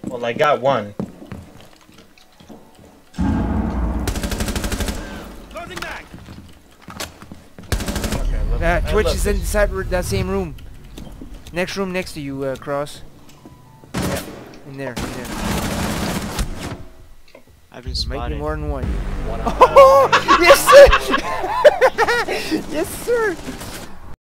Well, I got one. Twitch is inside that same room. Next room next to you, Cross. Yeah, in there, in there. I've been There might be spotted. more than one. One Oh, yes, sir! Yes, sir!